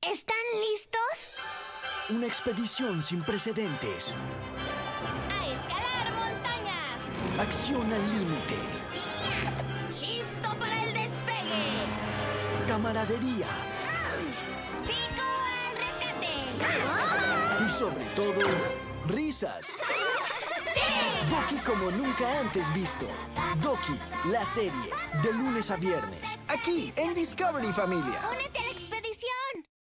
¿Están listos? Una expedición sin precedentes. ¡A escalar montañas! Acción al límite. ¡Listo para el despegue! Camaradería. ¡Pico al rescate! Y sobre todo, risas. Doki como nunca antes visto. Doki, la serie, de lunes a viernes, aquí en Discovery Familia. ¡Únete al